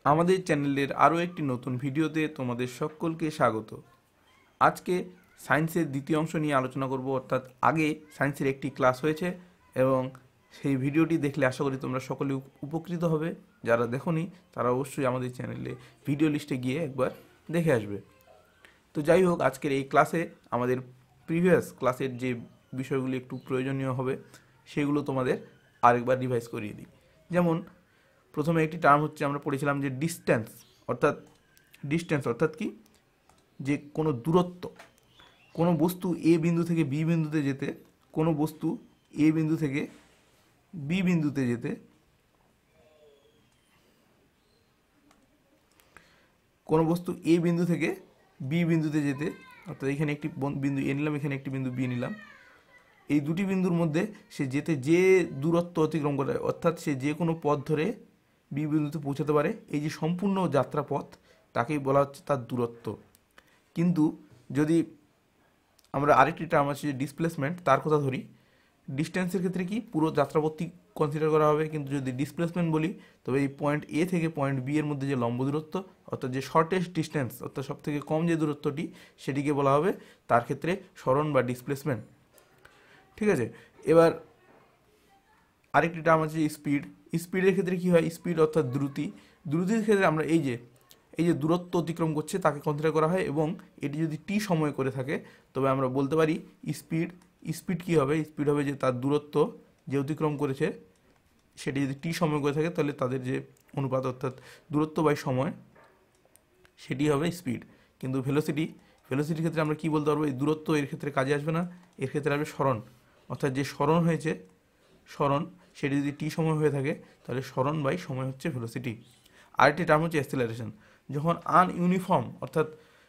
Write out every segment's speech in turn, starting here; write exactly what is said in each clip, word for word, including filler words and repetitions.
আমাদের চ্যানেলের আরও একটি নতুন ভিডিওতে তোমাদের সকলকে স্বাগত। আজকে সায়েন্সের দ্বিতীয় অংশ নিয়ে আলোচনা করব, অর্থাৎ আগে সায়েন্সের একটি ক্লাস হয়েছে এবং সেই ভিডিওটি দেখলে আশা করি তোমরা সকলে উপকৃত হবে। যারা দেখোনি তারা অবশ্যই আমাদের চ্যানেলে ভিডিও লিস্টে গিয়ে একবার দেখে আসবে। তো যাই হোক, আজকের এই ক্লাসে আমাদের প্রিভিয়াস ক্লাসের যে বিষয়গুলি একটু প্রয়োজনীয় হবে সেগুলো তোমাদের আরেকবার রিভাইজ করিয়ে দিই। যেমন প্রথমে একটি টার্ম হচ্ছে, আমরা পড়েছিলাম যে ডিস্ট্যান্স, অর্থাৎ ডিস্ট্যান্স অর্থাৎ কি, যে কোনো দূরত্ব, কোনো বস্তু এ বিন্দু থেকে বি বিন্দুতে যেতে, কোনো বস্তু এ বিন্দু থেকে বি বিন্দুতে যেতে কোনো বস্তু এ বিন্দু থেকে বি বিন্দুতে যেতে অর্থাৎ এখানে একটি বিন্দু এ নিলাম, এখানে একটি বিন্দু বি নিলাম, এই দুটি বিন্দুর মধ্যে সে যেতে যে দূরত্ব অতিক্রম করে, অর্থাৎ সে যে কোনো পথ ধরে বি বিন্দুতে পৌঁছাতে পারে, এই যে সম্পূর্ণ যাত্রাপথ তাকেই বলা হচ্ছে তার দূরত্ব। কিন্তু যদি আমরা আরেকটি টার্ম আছে যে ডিসপ্লেসমেন্ট, তার কথা ধরি, ডিস্টেন্সের ক্ষেত্রে কি পুরো যাত্রাপথটি কনসিডার করা হবে, কিন্তু যদি ডিসপ্লেসমেন্ট বলি তবে এই পয়েন্ট এ থেকে পয়েন্ট বি এর মধ্যে যে লম্ব দূরত্ব, অর্থাৎ যে শর্টেস্ট ডিস্টেন্স, অর্থাৎ সব থেকে কম যে দূরত্বটি, সেটিকে বলা হবে তার ক্ষেত্রে সরণ বা ডিসপ্লেসমেন্ট। ঠিক আছে, এবার আরেকটি টার্ম আছে স্পিড। স্পিডের ক্ষেত্রে কি হয়, স্পিড অর্থাৎ দ্রুতি। দ্রুতির ক্ষেত্রে আমরা এই যে এই যে দূরত্ব অতিক্রম করছে তাকে কনসিডার করা হয়, এবং এটি যদি টি সময় করে থাকে তবে আমরা বলতে পারি স্পিড। স্পিড কি হবে, স্পিড হবে যে তার দূরত্ব যে অতিক্রম করেছে সেটি যদি টি সময় করে থাকে তাহলে তাদের যে অনুপাত, অর্থাৎ দূরত্ব বাই সময়, সেটি হবে স্পিড। কিন্তু ভেলোসিটি ভেলোসিটির ক্ষেত্রে আমরা কি বলতে পারবো, এই দূরত্ব এর ক্ষেত্রে কাজে আসবে না, এর ক্ষেত্রে আসবে সরণ, অর্থাৎ যে সরণ হয়েছে সরণ সেটি যদি টি সময় হয়ে থাকে তাহলে সরণ বাই সময় হচ্ছে ভেলোসিটি। আরেকটি টার্ম হচ্ছে অ্যাক্সেলারেশন। যখন আনইউনিফর্ম অর্থাৎ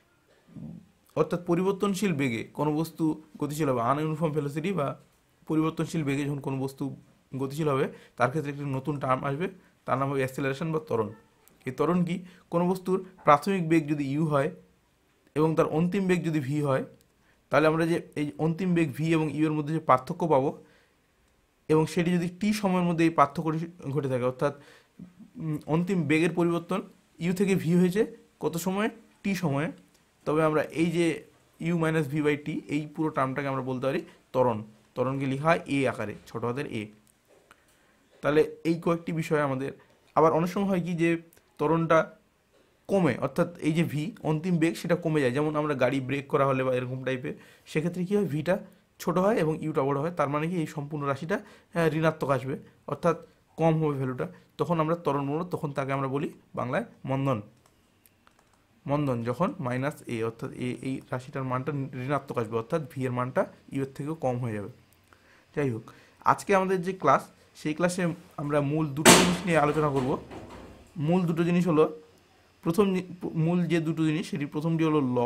অর্থাৎ পরিবর্তনশীল বেগে কোনো বস্তু গতিশীল হবে, আনইউনিফর্ম ভেলোসিটি বা পরিবর্তনশীল বেগে যখন কোনো বস্তু গতিশীল হবে তার ক্ষেত্রে একটি নতুন টার্ম আসবে, তার নাম হবে অ্যাক্সেলারেশন বা ত্বরণ। এই ত্বরণ কি, কোনো বস্তুর প্রাথমিক বেগ যদি ইউ হয় এবং তার অন্তিম বেগ যদি ভি হয়, তাহলে আমরা যে এই অন্তিম বেগ ভি এবং ইউ এর মধ্যে যে পার্থক্য পাবো, এবং সেটি যদি টি সময়ের মধ্যে এই পার্থক্য ঘটে থাকে, অর্থাৎ অন্তিম বেগের পরিবর্তন ইউ থেকে ভি হয়েছে কত সময়ে, টি সময়ে, তবে আমরা এই যে U minus V by T, এই পুরো টার্মটাকে আমরা বলতে পারি ত্বরণ। ত্বরণকে লেখা হয় এ আকারে, ছোট হাতের এ। তাহলে এই কয়েকটি বিষয় আমাদের। আবার অনেক সময় হয় কি যে ত্বরণটা কমে, অর্থাৎ এই যে ভি অন্তিম বেগ সেটা কমে যায়, যেমন আমরা গাড়ি ব্রেক করা হলে বা এরকম টাইপের, সেক্ষেত্রে কী হয়, ভিটা ছোটো হয় এবং ইউটা বড়ো হয়, তার মানে কি এই সম্পূর্ণ রাশিটা ঋণাত্মক আসবে, অর্থাৎ কম হবে ভ্যালুটা, তখন আমরা ত্বরণ বলব, তখন তাকে আমরা বলি বাংলায় মন্দন। মন্দন যখন মাইনাস এ, অর্থাৎ এ এই রাশিটার মানটা ঋণাত্মক আসবে, অর্থাৎ ভি এর মানটা ইউ এর থেকেও কম হয়ে যাবে। যাই হোক, আজকে আমাদের যে ক্লাস, সেই ক্লাসে আমরা মূল দুটো জিনিস নিয়ে আলোচনা করব। মূল দুটো জিনিস হলো, প্রথম মূল যে দুটো জিনিস সেটি প্রথমটি হলো ল,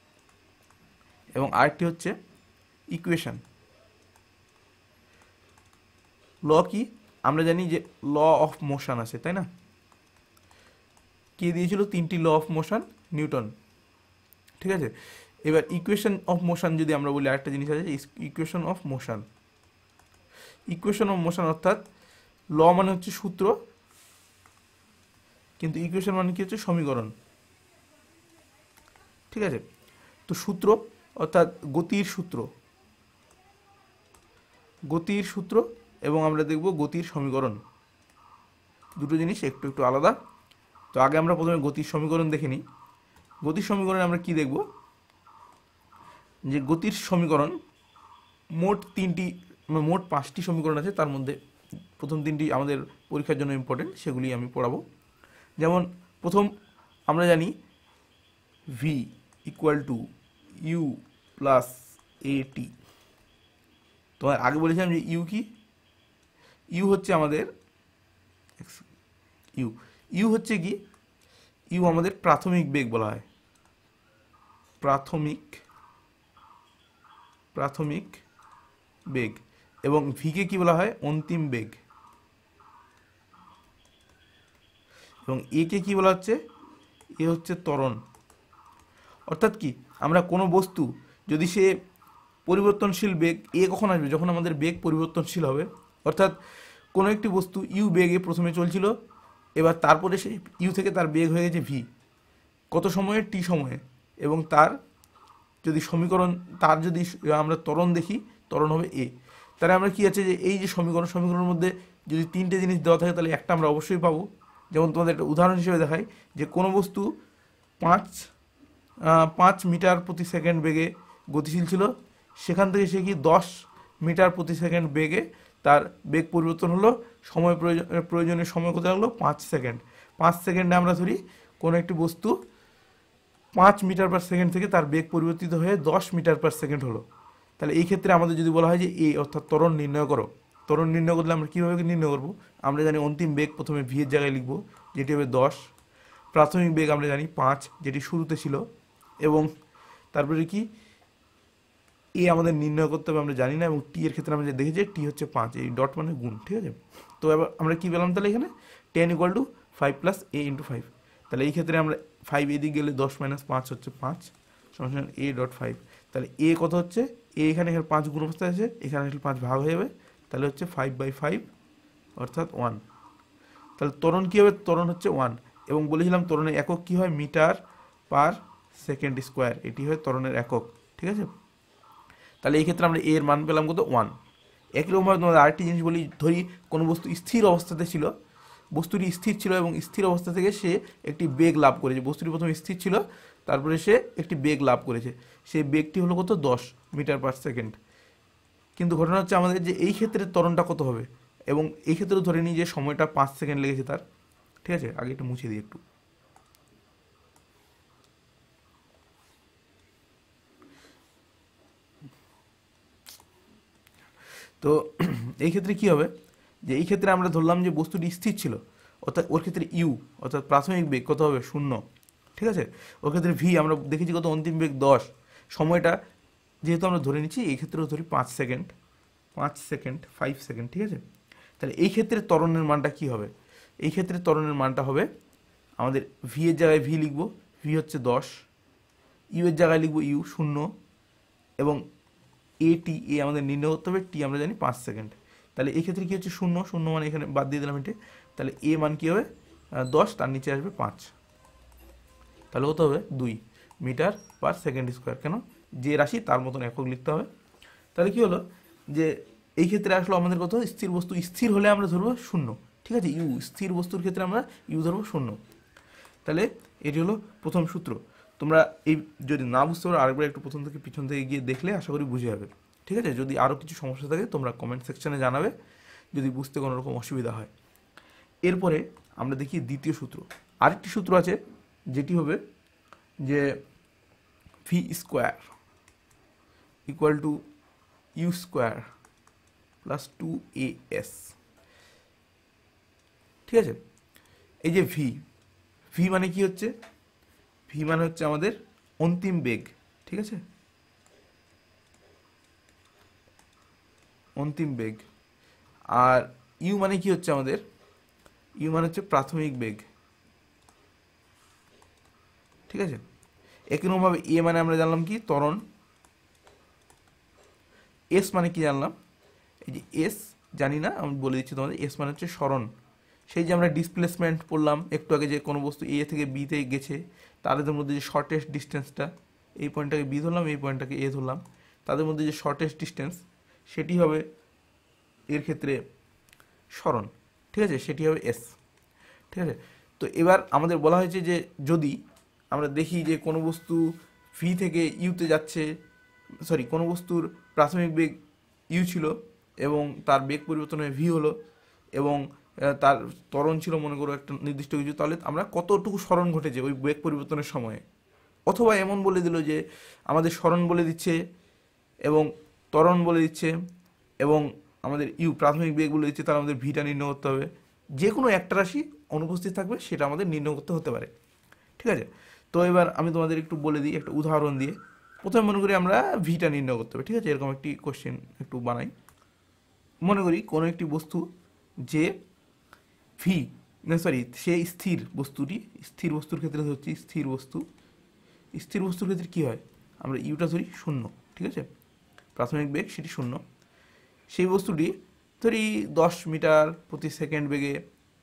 এবং আরেকটি হচ্ছে ইকুয়েশন। ল কি, আমরা জানি যে ল অফ মোশন আছে, তাই না? কে দিয়েছিল তিনটি ল অফ মোশন? নিউটন। ঠিক আছে, এবার ইকুয়েশন অফ মোশন যদি আমরা বলি, আরেকটা জিনিস আছে equation of motion. Equation of motion অর্থাৎ ল মানে হচ্ছে সূত্র, কিন্তু ইকুয়েশন মানে কি হচ্ছে সমীকরণ। ঠিক আছে, তো সূত্র অর্থাৎ গতির সূত্র, গতির সূত্র এবং আমরা দেখব গতির সমীকরণ, দুটো জিনিস একটু একটু আলাদা। তো আগে আমরা প্রথমে গতির সমীকরণ দেখে নিই। গতির সমীকরণে আমরা কি দেখব, যে গতির সমীকরণ মোট তিনটি, মোট পাঁচটি সমীকরণ আছে, তার মধ্যে প্রথম তিনটি আমাদের পরীক্ষার জন্য ইম্পর্টেন্ট, সেগুলি আমি পড়াবো। যেমন প্রথম আমরা জানি V equal to U plus A T. তোমার আগে বলেছিলাম যে ইউ কি, ইউ হচ্ছে আমাদের ইউ ইউ হচ্ছে কি, ইউ আমাদের প্রাথমিক বেগ বলা হয়, প্রাথমিক প্রাথমিক বেগ, এবং ভিকে কি বলা হয়, অন্তিম বেগ, এবং এ কে কি বলা হচ্ছে, এ হচ্ছে ত্বরণ। অর্থাৎ কি, আমরা কোনো বস্তু যদি সে পরিবর্তনশীল বেগ, এ কখন আসবে, যখন আমাদের বেগ পরিবর্তনশীল হবে, অর্থাৎ কোনো একটি বস্তু ইউ বেগে প্রথমে চলছিল এবার তারপরে সেই ইউ থেকে তার বেগ হয়ে গেছে ভি, কত সময়ে, টি সময়ে, এবং তার যদি সমীকরণ, তার যদি আমরা ত্বরণ দেখি, ত্বরণ হবে এ। তাহলে আমরা কি আছে যে এই যে সমীকরণ, সমীকরণের মধ্যে যদি তিনটে জিনিস দেওয়া থাকে তাহলে একটা আমরা অবশ্যই পাবো। যেমন তোমাদের একটা উদাহরণ হিসেবে দেখাই যে কোনো বস্তু পাঁচ পাঁচ মিটার প্রতি সেকেন্ড বেগে গতিশীল ছিল, সেখান থেকে সে কি দশ মিটার প্রতি সেকেন্ড বেগে তার বেগ পরিবর্তন হলো, সময় প্রয়োজন প্রয়োজনীয় সময় কত লাগলো, পাঁচ সেকেন্ড। পাঁচ সেকেন্ডে আমরা ধরি কোনো একটি বস্তু পাঁচ মিটার পার সেকেন্ড থেকে তার বেগ পরিবর্তিত হয়ে দশ মিটার পার সেকেন্ড হলো। তাহলে এই ক্ষেত্রে আমাদের যদি বলা হয় যে এ অর্থাৎ ত্বরণ নির্ণয় করো, ত্বরণ নির্ণয় করলে আমরা কীভাবে নির্ণয় করবো, আমরা জানি অন্তিম বেগ প্রথমে ভি এর জায়গায় লিখবো, যেটি হবে দশ। প্রাথমিক বেগ আমরা জানি পাঁচ, যেটি শুরুতে ছিল, এবং তারপরে কি এ আমাদের নির্ণয় করতে হবে আমরা জানি না, এবং টি এর ক্ষেত্রে আমরা দেখেছি টি হচ্ছে পাঁচ, এই ডট মানে গুণ, ঠিক আছে। তো এবার আমরা কী পেলাম তাহলে এখানে ten equal to five plus A into five. তাহলে এই ক্ষেত্রে আমরা ফাইভ এদিকে গেলে দশ মাইনাস পাঁচ হচ্ছে পাঁচ, সমান এ ডট ফাইভ। তাহলে এ কত হচ্ছে, এ এখানে এখানে পাঁচ গুণ অবস্থায় আছে, এখানে আসলে পাঁচ ভাগ হয়ে যাবে, তাহলে হচ্ছে ফাইভ বাই ফাইভ অর্থাৎ ওয়ান। তাহলে ত্বরণ কী হবে, ত্বরণ হচ্ছে ওয়ান, এবং বলেছিলাম ত্বরণের একক কী হয়, মিটার পার সেকেন্ড স্কোয়ার, এটি হয় ত্বরণের একক, ঠিক আছে। তাহলে এই ক্ষেত্রে আমরা এর মান পেলাম কত, ওয়ান। একই রকমভাবে তোমাদের আরেকটি জিনিস বলি, ধরি কোনো বস্তু স্থির অবস্থাতে ছিল, বস্তুটি স্থির ছিল এবং স্থির অবস্থা থেকে সে একটি বেগ লাভ করেছে, বস্তুটি প্রথমে স্থির ছিল, তারপরে সে একটি বেগ লাভ করেছে, সেই বেগটি হলো কত, দশ মিটার পার সেকেন্ড। কিন্তু ঘটনা হচ্ছে আমাদের যে এই ক্ষেত্রে ত্বরণটা কত হবে, এবং এই ক্ষেত্রে ধরে নিই যে সময়টা পাঁচ সেকেন্ড লেগেছে তার, ঠিক আছে। আগে একটু মুছে দিই একটু। তো এই ক্ষেত্রে কি হবে, যে এই ক্ষেত্রে আমরা ধরলাম যে বস্তুটি স্থির ছিল, অর্থাৎ ওর ক্ষেত্রে ইউ অর্থাৎ প্রাথমিক বেগ কত হবে, শূন্য, ঠিক আছে। ওর ক্ষেত্রে ভি আমরা দেখেছি কত, অন্তিম বেগ দশ, সময়টা যেহেতু আমরা ধরে নিচ্ছি এই ক্ষেত্রেও ধরি পাঁচ সেকেন্ড, পাঁচ সেকেন্ড ফাইভ সেকেন্ড, ঠিক আছে। তাহলে এই ক্ষেত্রে ত্বরণের মানটা কি হবে, এই ক্ষেত্রে ত্বরণের মানটা হবে আমাদের ভি এর জায়গায় ভি লিখবো, ভি হচ্ছে দশ, ইউ এর জায়গায় লিখবো ইউ শূন্য, এবং এ টি এ আমাদের নির্ণয় করতে হবে, টি আমরা জানি পাঁচ সেকেন্ড। তাহলে এই ক্ষেত্রে কী হচ্ছে, শূন্য শূন্য মানে এখানে বাদ দিয়ে দিলাম এটি, তাহলে এ মান কী হবে, দশ, তার নিচে আসবে পাঁচ, তাহলে কত হবে, দুই মিটার পার সেকেন্ড স্কোয়ার। কেন, যে রাশি তার মতন একক লিখতে হবে। তাহলে কী হলো, যে এই ক্ষেত্রে আসলো আমাদের কত, স্থির বস্তু স্থির হলে আমরা ধরবো শূন্য, ঠিক আছে, ইউ স্থির বস্তুর ক্ষেত্রে আমরা ইউ ধরবো শূন্য। তাহলে এটি হলো প্রথম সূত্র। তোমরা এই যদি না বুঝতে পারো আরেকবার একটু প্রথম থেকে পিছন থেকে গিয়ে দেখলে আশা করি বুঝে যাবে, ঠিক আছে। যদি আরও কিছু সমস্যা থাকে তোমরা কমেন্ট সেকশানে জানাবে যদি বুঝতে কোনো রকম অসুবিধা হয়। এরপরে আমরা দেখি দ্বিতীয় সূত্র, আরেকটি সূত্র আছে যেটি হবে যে V square equal to U square plus two A S, ঠিক আছে। এই যে ভি, ভি মানে কি হচ্ছে, ভি মানে হচ্ছে আমাদের অন্তিম বেগ, ঠিক আছে, অন্তিম বেগ। আর ইউ মানে কি হচ্ছে আমাদের, ইউ মানে হচ্ছে প্রাথমিক বেগ, ঠিক আছে। একইরকমভাবে এ মানে আমরা জানলাম কি, ত্বরণ। এস মানে কি জানলাম, এই যে এস জানি না, আমি বলে দিচ্ছি তোমাদের, এস মানে হচ্ছে সরণ। সেই যে আমরা ডিসপ্লেসমেন্ট পড়লাম একটু আগে, যে কোনো বস্তু এ থেকে বিতে গেছে, তাদের মধ্যে যে শর্টেস্ট ডিস্টেন্সটা, এই পয়েন্টটাকে বি ধরলাম, এই পয়েন্টটাকে এ ধরলাম, তাদের মধ্যে যে শর্টেস্ট ডিস্টেন্স সেটি হবে এর ক্ষেত্রে সরণ, ঠিক আছে, সেটি হবে এস, ঠিক আছে। তো এবার আমাদের বলা হয়েছে যে যদি আমরা দেখি যে কোনো বস্তু ভি থেকে ইউতে যাচ্ছে, সরি কোনো বস্তুর প্রাথমিক বেগ ইউ ছিল এবং তার বেগ পরিবর্তন হয়ে ভি হলো, এবং তার ত্বরণ ছিল মনে করো একটা নির্দিষ্ট কিছু, তাহলে আমরা কতটুকু সরণ ঘটেছে ওই বেগ পরিবর্তনের সময়ে। অথবা এমন বলে দিল যে আমাদের সরণ বলে দিচ্ছে এবং ত্বরণ বলে দিচ্ছে এবং আমাদের ইউ প্রাথমিক বেগ বলে দিচ্ছে, তাহলে আমাদের ভিটা নির্ণয় করতে হবে। যে কোনো একটা রাশি অনুপস্থিত থাকবে সেটা আমাদের নির্ণয় করতে হতে পারে, ঠিক আছে। তো এবার আমি তোমাদের একটু বলে দিই একটা উদাহরণ দিয়ে। প্রথমে মনে করি আমরা ভিটা নির্ণয় করতে হবে, ঠিক আছে, এরকম একটি কোশ্চেন একটু বানাই। মনে করি কোনো একটি বস্তু যে ভি না সরি সে স্থির বস্তুটি, স্থির বস্তুর ক্ষেত্রে ধরছি স্থির বস্তু, স্থির বস্তুর ক্ষেত্রে কী হয়, আমরা ইউটা ধরি শূন্য, ঠিক আছে, প্রাথমিক বেগ সেটি শূন্য। সেই বস্তুটি ধরি দশ মিটার প্রতি সেকেন্ড বেগে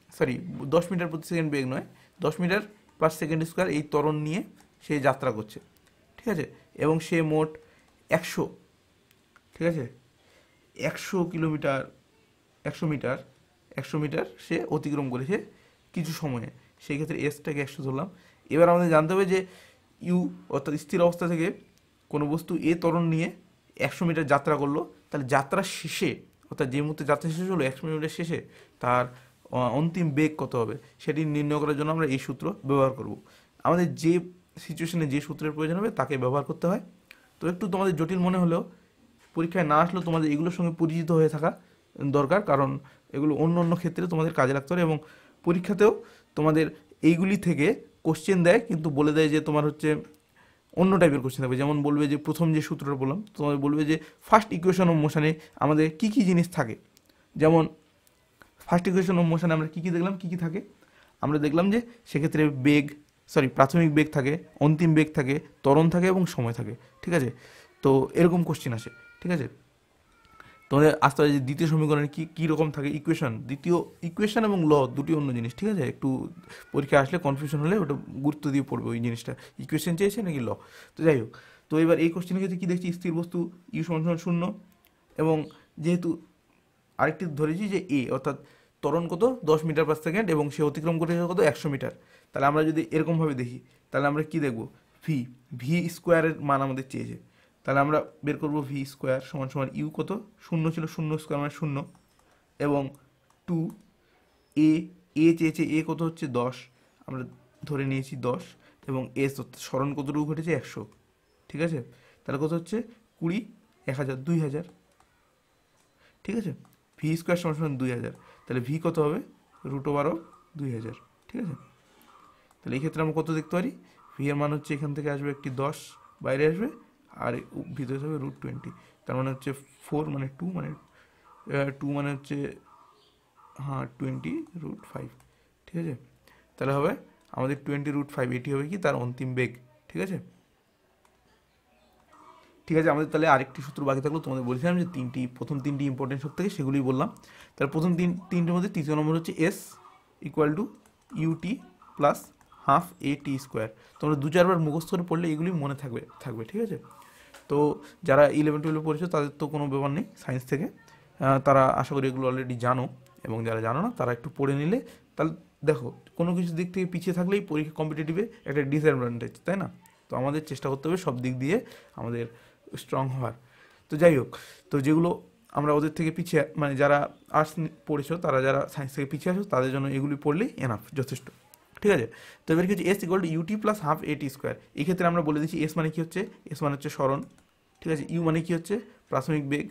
সরি দশ মিটার প্রতি সেকেন্ড বেগ নয়, দশ মিটার পার সেকেন্ড স্কোয়ার এই ত্বরণ নিয়ে সে যাত্রা করছে, ঠিক আছে, এবং সে মোট একশো, ঠিক আছে, একশো কিলোমিটার একশো মিটার একশো মিটার সে অতিক্রম করেছে কিছু সময়ে, সেই ক্ষেত্রে এসটাকে একশো ধরলাম। এবার আমাদের জানতে হবে যে ইউ অর্থাৎ স্থির অবস্থা থেকে কোনো বস্তু এ ত্বরণ নিয়ে একশো মিটার যাত্রা করলো, তাহলে যাত্রার শেষে অর্থাৎ যে মুহূর্তে যাত্রা শেষ হলো একশো মিটার শেষে তার অন্তিম বেগ কত হবে সেটি নির্ণয় করার জন্য আমরা এই সূত্র ব্যবহার করব। আমাদের যে সিচুয়েশনে যে সূত্রের প্রয়োজন হবে তাকে ব্যবহার করতে হয়। তো একটু তোমাদের জটিল মনে হলেও পরীক্ষায় না আসলেও তোমাদের এগুলোর সঙ্গে পরিচিত হয়ে থাকা দরকার, কারণ এগুলো অন্য অন্য ক্ষেত্রে তোমাদের কাজে লাগতে পারে এবং পরীক্ষাতেও তোমাদের এইগুলি থেকে কোশ্চেন দেয়, কিন্তু বলে দেয় যে তোমার হচ্ছে অন্য টাইপের কোশ্চেন থাকবে। যেমন বলবে যে প্রথম যে সূত্রটা বললাম তোমাদের বলবে যে ফার্স্ট ইকুয়েশন অফ মোশনে আমাদের কী কী জিনিস থাকে। যেমন ফার্স্ট ইকুয়েশন অফ মোশনে আমরা কী কী দেখলাম, কী কী থাকে আমরা দেখলাম যে সেক্ষেত্রে বেগ সরি প্রাথমিক বেগ থাকে, অন্তিম বেগ থাকে, ত্বরণ থাকে এবং সময় থাকে, ঠিক আছে। তো এরকম কোশ্চেন আসে, ঠিক আছে। তোমাদের আস্তে আস্তে দ্বিতীয় সমীকরণে কী কী রকম থাকে ইকুয়েশন, দ্বিতীয় ইকুয়েশন এবং ল দুটি অন্য জিনিস, ঠিক আছে। একটু পরীক্ষা আসলে কনফিউশন হলে ওটা গুরুত্ব দিয়ে পড়বে ওই জিনিসটা, ইকুয়েশন চেয়েছে নাকি ল। তো যাই হোক, তো এবার এই কোশ্চেনের ক্ষেত্রে কী দেখছি, স্থির বস্তু ইউ সমান সমান শূন্য, এবং যেহেতু আরেকটি ধরেছি যে এ অর্থাৎ ত্বরণ কত দশ মিটার পার সেকেন্ড এবং সে অতিক্রম করেছে কত একশো মিটার। তাহলে আমরা যদি এরকমভাবে দেখি তাহলে আমরা কি দেখব, ভি ভি স্কোয়ারের মান আমাদের চেয়েছে, তাহলে আমরা বের করবো ভি স্কোয়ার সমান সমান ইউ কত শূন্য ছিল, শূন্য স্কোয়ার মানে শূন্য, এবং টু এ এ চেয়েছে এ কত হচ্ছে দশ, আমরা ধরে নিয়েছি দশ, এবং এস স্মরণ কতটুকু ঘটেছে একশো, ঠিক আছে। তাহলে কত হচ্ছে কুড়ি, এক হাজার, দুই হাজার, ঠিক আছে। ভি স্কোয়ার সমান সমান দুই হাজার, তাহলে ভি কত হবে রুট ওভার অফ দুই হাজার, ঠিক আছে। তাহলে এই ক্ষেত্রে আমরা কত দেখতে পারি, ভি এর মান হচ্ছে এখান থেকে আসবে একটি দশ বাইরে আসবে, আর ভিতরে হবে রুট টোয়েন্টি, তার মানে হচ্ছে ফোর মানে টু মানে টু মানে হচ্ছে হ্যাঁ টোয়েন্টি রুট ফাইভ, ঠিক আছে। তাহলে হবে আমাদের টোয়েন্টি রুট ফাইভ, এটি হবে কি তার অন্তিম বেগ, ঠিক আছে। ঠিক আছে, আমাদের তাহলে আরেকটি সূত্র বাকি থাকলো, তোমাদের বলেছিলাম যে তিনটি প্রথম তিনটি ইম্পর্টেন্ট সূত্র থেকে সেগুলোই বললাম। তাহলে প্রথম তিন তিনটির মধ্যে তৃতীয় নম্বর হচ্ছে S equal to U T plus half A T square. তোমরা দু চারবার মুখস্থ করে পড়লে এগুলি মনে থাকবে থাকবে ঠিক আছে। তো যারা ইলেভেন টুয়েলভে পড়েছো তাদের তো কোনো ব্যাপার নেই সায়েন্স থেকে, তারা আশা করি এগুলো অলরেডি জানো, এবং যারা জানো না তারা একটু পড়ে নিলে তাহলে দেখো কোনো কিছু দিক থেকে পিছিয়ে থাকলেই পরীক্ষা কম্পিটিটিভে একটা ডিসঅ্যাডভান্টেজ, তাই না। তো আমাদের চেষ্টা করতে হবে সব দিক দিয়ে আমাদের স্ট্রং হওয়ার। তো যাই হোক, তো যেগুলো আমরা ওদের থেকে পিছিয়ে মানে যারা আর্টস পড়েছো তারা যারা সায়েন্স থেকে পিছিয়ে আসো তাদের জন্য এগুলি পড়লেই এনাফ, যথেষ্ট, ঠিক আছে। তো এবার কি হচ্ছে S equal to U T plus half A T square. এই ক্ষেত্রে আমরা বলে দিচ্ছি এস মানে কি হচ্ছে, এস মানে হচ্ছে সরণ, ঠিক আছে। ইউ মানে কি হচ্ছে প্রাথমিক বেগ,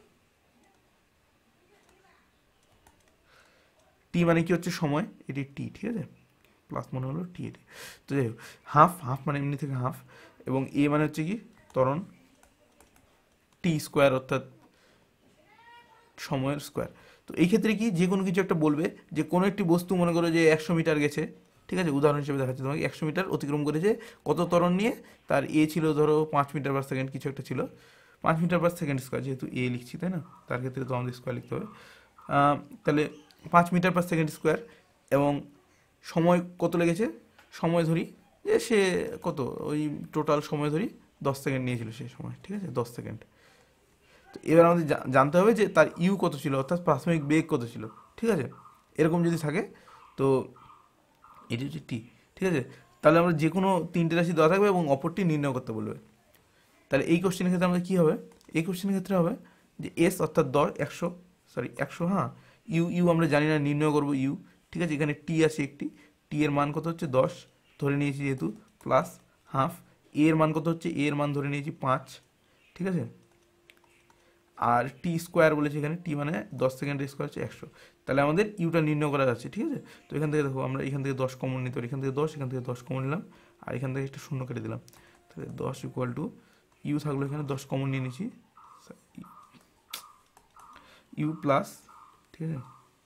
টি মানে কি হচ্ছে সময়, এটি টি, ঠিক আছে, প্লাস মনে হলো টি এটি। তো যাই হোক, হাফ হাফ মানে এমনি থেকে হাফ, এবং এ মানে হচ্ছে কি ত্বরণ, টি স্কোয়ার অর্থাৎ সময়ের স্কোয়ার। তো এই ক্ষেত্রে কি যে কোনো কিছু একটা বলবে যে কোনো একটি বস্তু মনে করো যে একশো মিটার গেছে, ঠিক আছে, উদাহরণ হিসেবে দেখাচ্ছি তোমাকে, একশো মিটার অতিক্রম করেছে কত ত্বরণ নিয়ে, তার এ ছিল ধরো পাঁচ মিটার পার সেকেন্ড কিছু একটা ছিল, পাঁচ মিটার পার সেকেন্ড স্কোয়ার, যেহেতু এ লিখছি তাই না, তার ক্ষেত্রে তো আমাদের স্কোয়ার লিখতে হবে। তাহলে পাঁচ মিটার পার সেকেন্ড স্কোয়ার, এবং সময় কত লেগেছে, সময় ধরি যে সে কত ওই টোটাল সময় ধরি দশ সেকেন্ড নিয়েছিল সে সময়, ঠিক আছে, দশ সেকেন্ড। তো এবার আমাদের জানতে হবে যে তার ইউ কত ছিল অর্থাৎ প্রাথমিক বেগ কত ছিল, ঠিক আছে। এরকম যদি থাকে তো এটি হচ্ছে টি, ঠিক আছে। তাহলে আমরা যে কোনো তিনটে রাশি দেওয়া থাকবে এবং অপরটি নির্ণয় করতে বলবে। তাহলে এই কোশ্চেনের ক্ষেত্রে আমাদের কী হবে, এই কোশ্চেনের ক্ষেত্রে হবে যে এস অর্থাৎ দশ একশো সরি একশো হ্যাঁ ইউ ইউ আমরা জানি না, নির্ণয় করবো ইউ, ঠিক আছে। এখানে টি আছে একটি, টি এর মান কত হচ্ছে দশ ধরে নিয়েছি যেহেতু, প্লাস হাফ এ এর মান কত হচ্ছে, এ এর মান ধরে নিয়েছি পাঁচ, ঠিক আছে। আর টি স্কোয়ার বলেছে এখানে, টি মানে দশ সেকেন্ডের স্কোয়ার হচ্ছে একশো। তাহলে আমাদের ইউটা নির্ণয় করা যাচ্ছে, ঠিক আছে। তো এখান থেকে দেখো আমরা এখান থেকে দশ কমন নিতে পারি, এখান থেকে দশ এখান থেকে দশ কমন নিলাম, আর এখান থেকে একটা শূন্য কেটে দিলাম, তাহলে দশ ইকুয়াল টু ইউ থাকলো এখানে দশ কমন নিয়ে নিচ্ছি, ইউ প্লাস, ঠিক আছে,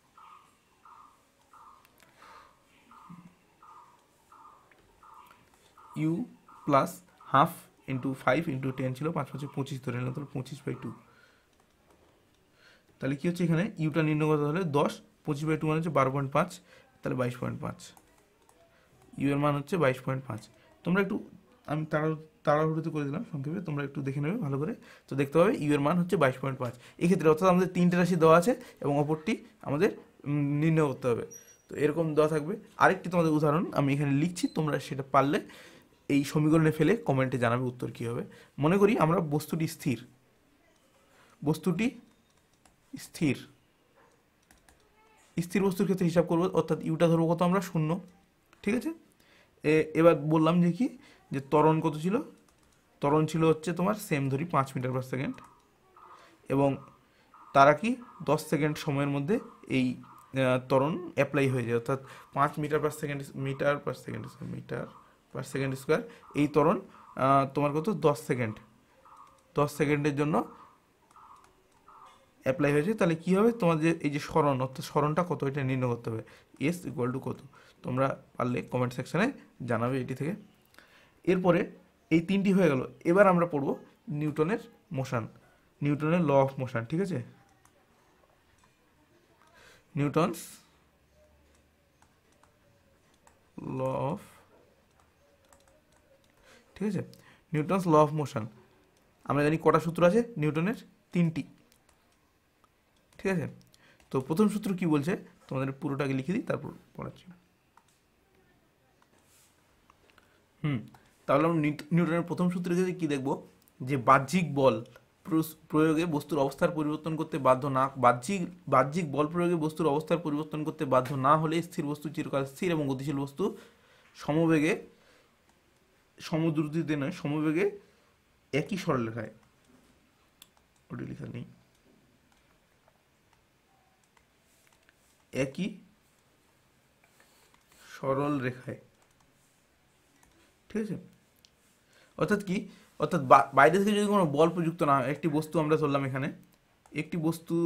U plus half into five into ten ছিল, পাঁচ পাঁচে পঁচিশ ধরে নিলাম, তাহলে পঁচিশ বাই টু। তাহলে কী হচ্ছে এখানে ইউটা নির্ণয় করতে হলে দশ পঁচিশ বাই টু মানে হচ্ছে বারো পয়েন্ট পাঁচ, তাহলে বাইশ পয়েন্ট পাঁচ। ইউ এর মান হচ্ছে বাইশ পয়েন্ট পাঁচ। তোমরা একটু, আমি তাড়া তাড়াহুড়োতে করে দিলাম সংক্ষেপে, তোমরা একটু দেখে নেবে ভালো করে। তো দেখতে পাবে ইউ এর মান হচ্ছে বাইশ পয়েন্ট পাঁচ। এক্ষেত্রে অর্থাৎ আমাদের তিনটে রাশি দেওয়া আছে এবং অপরটি আমাদের নির্ণয় করতে হবে। তো এরকম দেওয়া থাকবে। আরেকটি তোমাদের উদাহরণ আমি এখানে লিখছি, তোমরা সেটা পারলে এই সমীকরণে ফেলে কমেন্টে জানাবে উত্তর কী হবে। মনে করি আমরা বস্তুটি স্থির, বস্তুটি স্থির স্থির বস্তুর ক্ষেত্রে হিসাব করবো, অর্থাৎ ইউটা ধরবো কত আমরা, শূন্য। ঠিক আছে, এবার বললাম যে কি, যে ত্বরণ কত ছিল, ত্বরণ ছিল হচ্ছে তোমার সেম ধরি পাঁচ মিটার পার সেকেন্ড, এবং তারা কি দশ সেকেন্ড সময়ের মধ্যে এই ত্বরণ অ্যাপ্লাই হয়ে যায়, অর্থাৎ পাঁচ metre per second metre per second metre per second square এই ত্বরণ তোমার কত দশ সেকেন্ড দশ সেকেন্ডের জন্য অ্যাপ্লাই হয়েছে। তাহলে কী হবে, তোমার যে এই যে সরণ, অর্থাৎ সরণটা কত এটা নির্ণয় করতে হবে, এস ইকুয়াল টু কত। তোমরা পারলে কমেন্ট সেকশানে জানাবে এটি থেকে। এরপরে এই তিনটি হয়ে গেল। এবার আমরা পড়ব নিউটনের মোশন, নিউটনের ল অফ মোশন। ঠিক আছে, নিউটনস ল অফ, ঠিক আছে, নিউটনস ল অফ মোশন। আমরা জানি কটা সূত্র আছে নিউটনের, তিনটি। ঠিক আছে, তো প্রথম সূত্র কি বলছে তোমাদের পুরোটাকে লিখে দিই, তারপর পড়াচ্ছি। হুম তাহলে আমরা নিউটনের প্রথম সূত্রে যদি কি দেখব, যে বাহ্যিক বল প্রয়োগে বস্তুর অবস্থার পরিবর্তন করতে বাধ্য না, বাহ্যিক বাহ্যিক বল প্রয়োগে বস্তুর অবস্থার পরিবর্তন করতে বাধ্য না হলে স্থির বস্তু চিরকাল স্থির এবং গতিশীল বস্তু সমবেগে, সমদ্রুতিতে নয় সমবেগে একই সরলরেখায়, ওটা লেখা নেই, একই সরল রেখায়। ঠিক আছে, অর্থাৎ কি, অর্থাৎ বাইরে থেকে যদি কোনো বল প্রযুক্ত না হয়, একটি বস্তু আমরা ধরলাম এখানে, একটি বস্তু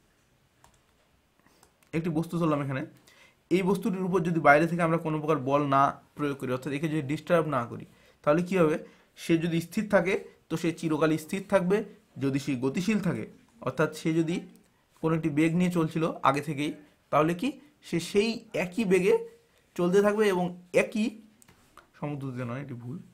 একটি বস্তু ধরলাম এখানে, এই বস্তুটির উপর যদি বাইরে থেকে আমরা কোনো প্রকার বল না প্রয়োগ করি, অর্থাৎ একে যদি ডিস্টার্ব না করি, তাহলে কি হবে, সে যদি স্থির থাকে তো সে চিরকালই স্থির থাকবে। যদি সে গতিশীল থাকে, অর্থাৎ সে যদি কোনো একটি বেগ নিয়ে চলছিল আগে থেকেই, তাহলে কি সে সেই একই বেগে চলতে থাকবে এবং একই সমদ্রুতিতে নয়, এটি ভুল,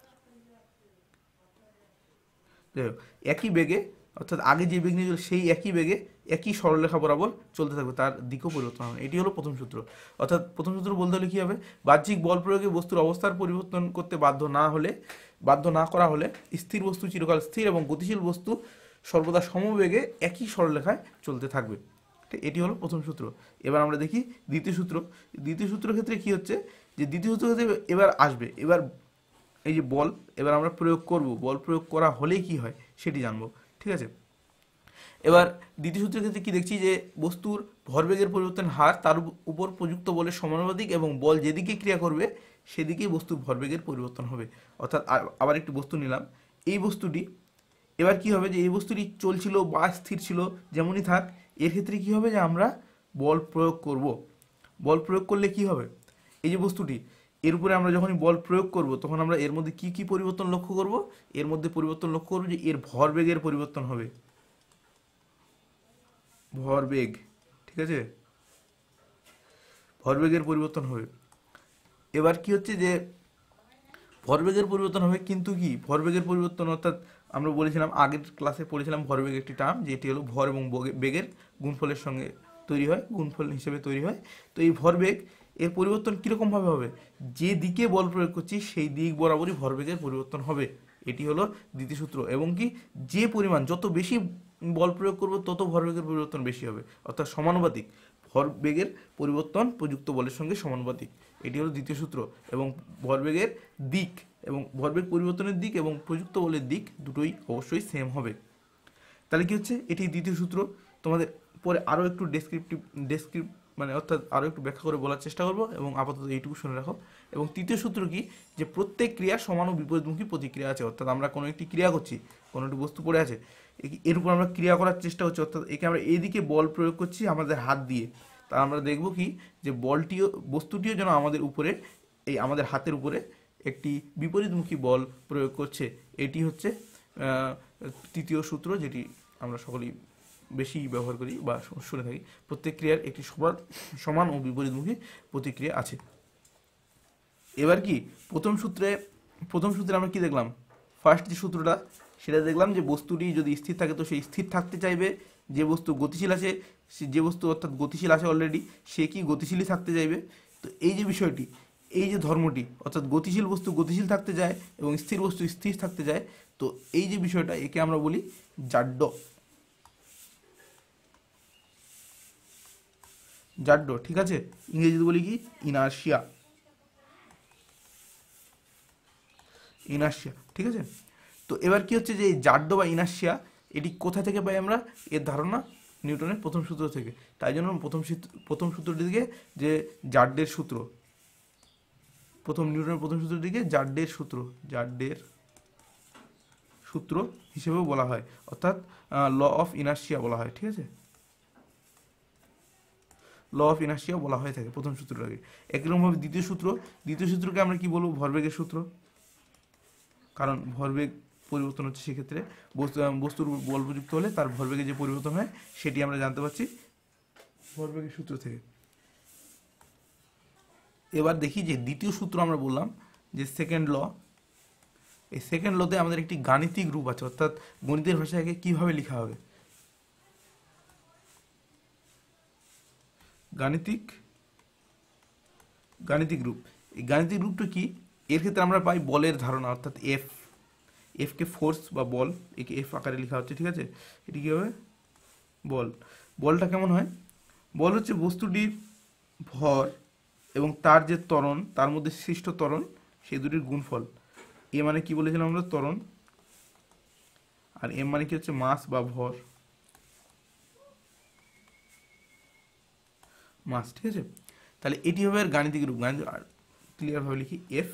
একই বেগে, অর্থাৎ আগে যে বেগ নিয়ে চলে সেই একই বেগে একই সরলরেখা বরাবর চলতে থাকবে, তার দিকও পরিবর্তন হবে। এটি হলো প্রথম সূত্র। অর্থাৎ প্রথম সূত্র বলতে হলে কী হবে, বাহ্যিক বল প্রয়োগে বস্তুর অবস্থার পরিবর্তন করতে বাধ্য না হলে, বাধ্য না করা হলে স্থির বস্তু চিরকাল স্থির এবং গতিশীল বস্তু সর্বদা সমবেগে একই সরলরেখায় চলতে থাকবে। ঠিক, এটি হলো প্রথম সূত্র। এবার আমরা দেখি দ্বিতীয় সূত্র। দ্বিতীয় সূত্রের ক্ষেত্রে কি হচ্ছে, যে দ্বিতীয় সূত্রের ক্ষেত্রে এবার আসবে, এবার এই যে বল এবার আমরা প্রয়োগ করব, বল প্রয়োগ করা হলেই কি হয় সেটি জানবো। ঠিক আছে, এবার দ্বিতীয় সূত্রের ক্ষেত্রে কি দেখছি, যে বস্তুর ভরবেগের পরিবর্তন হার তার উপর প্রযুক্ত বলের সমানুপাতিক এবং বল যেদিকে ক্রিয়া করবে সেদিকেই বস্তুর ভরবেগের পরিবর্তন হবে। অর্থাৎ আবার একটি বস্তু নিলাম, এই বস্তুটি এবার কি হবে, যে এই বস্তুটি চলছিল বা স্থির ছিল যেমনই থাক, এর ক্ষেত্রে কি হবে, যে আমরা বল প্রয়োগ করব। বল প্রয়োগ করলে কি হবে, এই যে বস্তুটি, এর উপরে আমরা যখনই বল প্রয়োগ করব তখন আমরা এর মধ্যে কি কি পরিবর্তন লক্ষ্য করব, এর মধ্যে পরিবর্তন লক্ষ্য করব যে এর ভরবেগের পরিবর্তন হবে, ভরবেগ। ঠিক আছে, ভরবেগের পরিবর্তন হবে। এবার কি হচ্ছে, যে ভরবেগের পরিবর্তন হবে, কিন্তু কি ভরবেগের পরিবর্তন, অর্থাৎ আমরা বলেছিলাম আগের ক্লাসে পড়েছিলাম ভরবেগ একটি টার্ম, যেটি হলো ভর এবং বেগের গুণফলের সঙ্গে তৈরি হয়, গুণফল হিসেবে তৈরি হয়। তো এই ভরবেগ এর পরিবর্তন কীরকমভাবে হবে, যে দিকে বল প্রয়োগ করছি সেই দিক বরাবরই ভরবেগের পরিবর্তন হবে। এটি হলো দ্বিতীয় সূত্র। এবং কি, যে পরিমাণ যত বেশি বল প্রয়োগ করব তত ভরবেগের পরিবর্তন বেশি হবে, অর্থাৎ সমানুপাতিক, ভরবেগের পরিবর্তন প্রযুক্ত বলের সঙ্গে সমানুপাতিক। এটি হলো দ্বিতীয় সূত্র। এবং ভরবেগের দিক এবং ভরবেগ পরিবর্তনের দিক এবং প্রযুক্ত বলের দিক দুটোই অবশ্যই সেম হবে। তাহলে কি হচ্ছে, এটি দ্বিতীয় সূত্র। তোমাদের পরে আরও একটু ডেসক্রিপটিভ ডেসক্রিপ মানে অর্থাৎ আরও একটু ব্যাখ্যা করে বলার চেষ্টা করব, এবং আপাতত এইটুকু শুনে রাখো। এবং তৃতীয় সূত্র কি, যে প্রত্যেক ক্রিয়া সমান ও বিপরীতমুখী প্রতিক্রিয়া আছে, অর্থাৎ আমরা কোনো একটি ক্রিয়া করছি, কোনো একটি বস্তু পড়ে আছে, এর উপর আমরা ক্রিয়া করার চেষ্টা করছি, অর্থাৎ একে আমরা এইদিকে বল প্রয়োগ করছি আমাদের হাত দিয়ে, তা আমরা দেখব কি, যে বলটিও বস্তুটিও যেন আমাদের উপরে, এই আমাদের হাতের উপরে একটি বিপরীতমুখী বল প্রয়োগ করছে। এটি হচ্ছে তৃতীয় সূত্র, যেটি আমরা সকলেই বেশি ব্যবহার করি বা শুনে থাকি, প্রত্যেক ক্রিয়ার একটি সবার সমান ও বিপরীতমুখী প্রতিক্রিয়া আছে। এবার কি প্রথম সূত্রে প্রথম সূত্রে আমরা কি দেখলাম, ফার্স্ট যে সূত্রটা সেটা দেখলাম যে বস্তুটি যদি স্থির থাকে তো সেই স্থির থাকতে চাইবে, যে বস্তু গতিশীল আছে যে বস্তু অর্থাৎ গতিশীল আছে অলরেডি সে কি গতিশীলই থাকতে চাইবে। তো এই যে বিষয়টি, এই যে ধর্মটি অর্থাৎ গতিশীল বস্তু গতিশীল থাকতে যায় এবং স্থির বস্তু স্থির থাকতে যায়, তো এই যে বিষয়টা একে আমরা বলি জাড্য। জাড্য ঠিক আছে, ইংরেজিতে বলি কি ইনার্শিয়া। ইনার্শিয়া ঠিক আছে। তো এবার কি হচ্ছে যে এই জাড্য বা ইনার্শিয়া এটি কোথা থেকে পাই আমরা, এর ধারণা নিউটনের প্রথম সূত্র থেকে। তাই জন্য প্রথম প্রথম সূত্রটি দিকে যে জাড্যের সূত্র, প্রথম নিউটনের প্রথম সূত্রটিকে জাড্যের সূত্র জাড্যের সূত্র হিসেবেও বলা হয়, অর্থাৎ ল অফ ইনার্শিয়া বলা হয়। ঠিক আছে, ল অফ ইনার্শিয়া বলা হয়ে থাকে প্রথম সূত্রটাকে। একরকমভাবে দ্বিতীয় সূত্র, দ্বিতীয় সূত্রকে আমরা কি বলবো, ভরবেগের সূত্র, কারণ ভরবেগ পরিবর্তন হচ্ছে সেক্ষেত্রে বস্তু বস্তুর বল প্রযুক্ত হলে তার ভরবেগে যে পরিবর্তন হয় সেটি আমরা জানতে পারছি ভরবেগের সূত্র থেকে। এবার দেখি যে দ্বিতীয় সূত্র আমরা বললাম যে সেকেন্ড ল, এই সেকেন্ড লতে আমাদের একটি গাণিতিক রূপ আছে, অর্থাৎ গণিতের ভাষাকে কিভাবে লেখা হবে, গাণিতিক গাণিতিক রূপ। এই গাণিতিক রূপটা কি, এর ক্ষেত্রে আমরা পাই বলের ধারণা, অর্থাৎ এফ, এফকে ফোর্স বা বল, একে এফ আকারে লেখা হচ্ছে। ঠিক আছে, এটি কী হবে, বল। বলটা কেমন হয়, বল হচ্ছে বস্তুটির ভর এবং তার যে ত্বরণ, তার মধ্যে সৃষ্ট ত্বরণ, সেই দুটির গুণফল। এ মানে কি বলেছিলাম আমরা, ত্বরণ, আর এম মানে কি হচ্ছে মাস বা ভর, মাস। ঠিক আছে, তাহলে এটি হবে এর গাণিতিক রূপ। গাণিতিক ক্লিয়ার ভাবে লিখি, F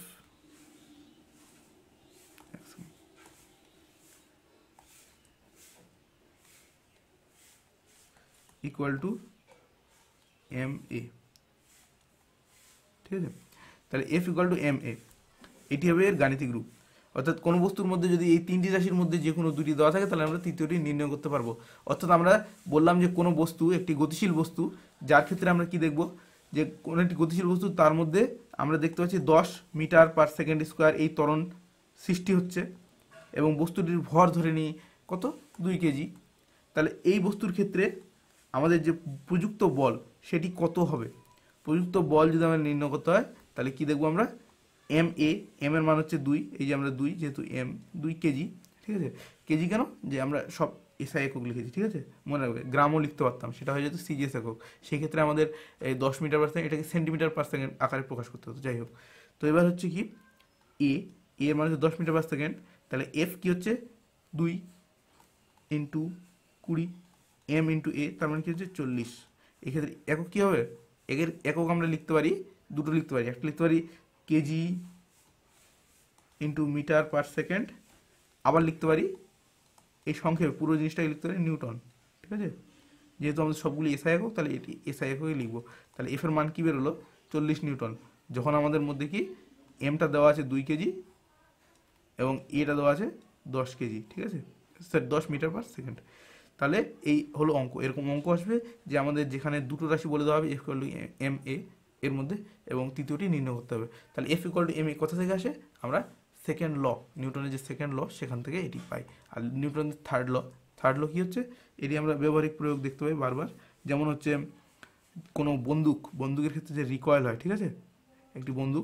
equal to M A. ঠিক আছে, তাহলে F equal to M A, এটি হবে এর গাণিতিক রূপ। অর্থাৎ কোনো বস্তুর মধ্যে যদি এই তিনটি রাশির মধ্যে যে কোনো দুটি দেওয়া থাকে তাহলে আমরা তৃতীয়টি নির্ণয় করতে পারবো। অর্থাৎ আমরা বললাম যে কোনো বস্তু একটি গতিশীল বস্তু, যার ক্ষেত্রে আমরা কি দেখব, যে কোনো একটি গতিশীল বস্তু তার মধ্যে আমরা দেখতে পাচ্ছি দশ মিটার পার সেকেন্ড স্কোয়ার এই ত্বরণ সৃষ্টি হচ্ছে, এবং বস্তুটির ভর ধরে নিই কত, দুই কেজি। তাহলে এই বস্তুর ক্ষেত্রে আমাদের যে প্রযুক্ত বল সেটি কত হবে, প্রযুক্ত বল যদি আমরা নির্ণয় করতে হয় তাহলে কি দেখবো আমরা, এম এ, এম এর মান হচ্ছে দুই, এই যে আমরা দুই, যেহেতু এম দুই কেজি। ঠিক আছে, কেজি কেন, যে আমরা সব এসআই একক লিখেছি। ঠিক আছে, মনে রাখবে, গ্রামও লিখতে পারতাম, সেটা হয়ে যেত সিজিএস একক। সেক্ষেত্রে আমাদের এই দশ মিটার পার সেকেন্ড এটাকে সেন্টিমিটার পার সেকেন্ড আকারে প্রকাশ করতে হতো। যাই হোক, তো এবার হচ্ছে কি, এ এর মানে হচ্ছে দশ মিটার পার সেকেন্ড, তাহলে এফ কি হচ্ছে দুই ইন্টু কুড়ি, এম ইন্টু এ, তার মানে কি হচ্ছে চল্লিশ। এক্ষেত্রে একক কী হবে, একের একক আমরা লিখতে পারি, দুটো লিখতে পারি, একটা লিখতে পারি KG into metre per second, আবার লিখতে পারি এই সংক্ষেপে পুরো জিনিসটাকে লিখতে পারি নিউটন। ঠিক আছে, যেহেতু আমাদের সবগুলি এসআই একক তাহলে এটি এসআই এককে লিখবো। তাহলে এফ এর মান কী বেরোলো, চল্লিশ নিউটন, যখন আমাদের মধ্যে কি এমটা দেওয়া আছে দুই কেজি এবং এটা দেওয়া আছে দশ কেজি। ঠিক আছে স্যার, দশ মিটার পার সেকেন্ড। তাহলে এই হলো অঙ্ক। এরকম অঙ্ক আসবে যে আমাদের যেখানে দুটো রাশি বলে দেওয়া হবে F equal to M A এর মধ্যে, এবং তৃতীয়টি নির্ণয় করতে হবে। তাহলে F equal to M A কোথা থেকে আসে, আমরা সেকেন্ড ল, নিউটনের যে সেকেন্ড ল সেখান থেকে এটি পাই। আর নিউটনের থার্ড ল, থার্ড ল কী হচ্ছে, এটি আমরা ব্যবহারিক প্রয়োগ দেখতে পাই বারবার। যেমন হচ্ছে কোনো বন্দুক, বন্দুকের ক্ষেত্রে যে রিকয়েল হয়, ঠিক আছে, একটি বন্দুক,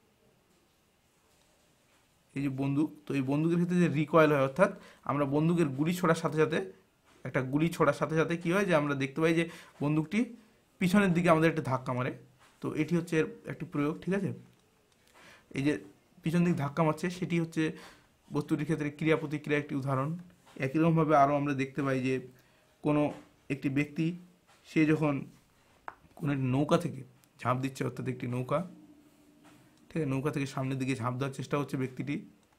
এই যে বন্দুক, তো এই বন্দুকের ক্ষেত্রে যে রিকয়েল হয়, অর্থাৎ আমরা বন্দুকের গুলি ছোড়ার সাথে সাথে, একটা গুলি ছোড়ার সাথে সাথে কী হয়, যে আমরা দেখতে পাই যে বন্দুকটি পিছনের দিকে আমাদের একটা ধাক্কা মারে। তো এটি হচ্ছে এর একটি প্রয়োগ। ঠিক আছে, এই যে পিছন দিকে ধাক্কা মারছে সেটি হচ্ছে বস্তুটির ক্ষেত্রে ক্রিয়া প্রতিক্রিয়া একটি উদাহরণ। একই রকমভাবে আরও আমরা দেখতে পাই যে কোনো একটি ব্যক্তি সে যখন কোনো একটি নৌকা থেকে ঝাঁপ দিচ্ছে, অর্থাৎ একটি নৌকা, ঠিক আছে, নৌকা থেকে সামনের দিকে ঝাঁপ দেওয়ার চেষ্টা হচ্ছে ব্যক্তিটি।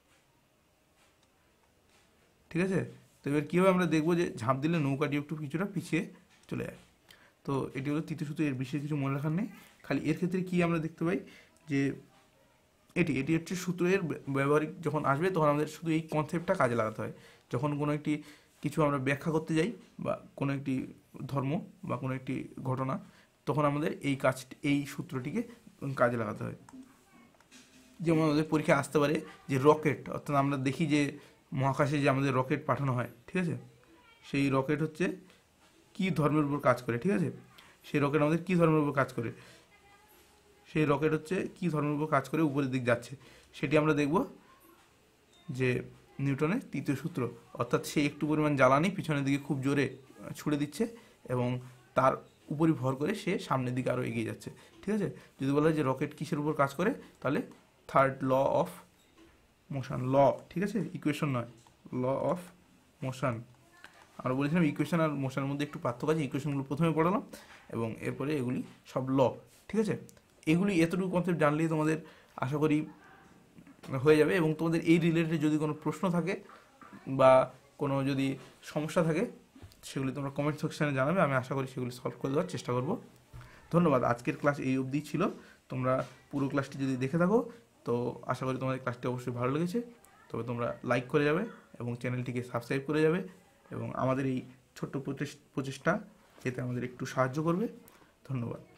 ঠিক আছে, তো এবার কীভাবে আমরা দেখবো যে ঝাঁপ দিলে নৌকাটি একটু কিছুটা পিছিয়ে চলে যায়। তো এটি হলো তৃতীয় সূত্র, এর বিশেষ কিছু মনে রাখার নেই। খালি এর ক্ষেত্রে কি আমরা দেখতে পাই যে এটি এটি হচ্ছে সূত্রের ব্যবহারিক যখন আসবে তখন আমাদের শুধু এই কনসেপ্টটা কাজে লাগাতে হয়। যখন কোনো একটি কিছু আমরা ব্যাখ্যা করতে যাই বা কোনো একটি ধর্ম বা কোনো একটি ঘটনা, তখন আমাদের এই কাজ এই সূত্রটিকে কাজে লাগাতে হয়। যেমন আমাদের পরীক্ষায় আসতে পারে যে রকেট, অর্থাৎ আমরা দেখি যে মহাকাশে যে আমাদের রকেট পাঠানো হয়, ঠিক আছে, সেই রকেট হচ্ছে কি ধর্মের উপর কাজ করে, ঠিক আছে, সেই রকেট আমাদের কি ধর্মের উপর কাজ করে, সেই রকেট হচ্ছে কি ধর্মের উপর কাজ করে উপরের দিক যাচ্ছে, সেটি আমরা দেখব যে নিউটনের তৃতীয় সূত্র, অর্থাৎ সে একটু পরিমাণ জ্বালানি পিছনের দিকে খুব জোরে ছুড়ে দিচ্ছে এবং তার উপরই ভর করে সে সামনের দিকে আরও এগিয়ে যাচ্ছে, ঠিক আছে। যদি বলা হয় যে রকেট কিসের উপর কাজ করে, তাহলে third law of motion, law, ঠিক আছে, ইকুয়েশন নয়, ল অফ মোশন। আমরা বলেছিলাম ইকুয়েশন আর মোশনের মধ্যে একটু পার্থক্য আছে, ইকুয়েশনগুলো প্রথমে পড়ালাম এবং এরপরে এগুলি সব ল, ঠিক আছে। এগুলি এতটুকু কনসেপ্ট জানলেই তোমাদের আশা করি হয়ে যাবে, এবং তোমাদের এই রিলেটেড যদি কোনো প্রশ্ন থাকে বা কোনো যদি সমস্যা থাকে সেগুলি তোমরা কমেন্ট সেকশানে জানাবে, আমি আশা করি সেগুলি সলভ করে দেওয়ার চেষ্টা করব। ধন্যবাদ। আজকের ক্লাস এই অবধি ছিল। তোমরা পুরো ক্লাসটি যদি দেখে থাকো তো আশা করি তোমাদের ক্লাসটি অবশ্যই ভালো লেগেছে, তবে তোমরা লাইক করে যাবে এবং চ্যানেলটিকে সাবস্ক্রাইব করে যাবে এবং আমাদের এই ছোট্ট প্রচেষ্টা এতে আমাদের একটু সাহায্য করবে। ধন্যবাদ।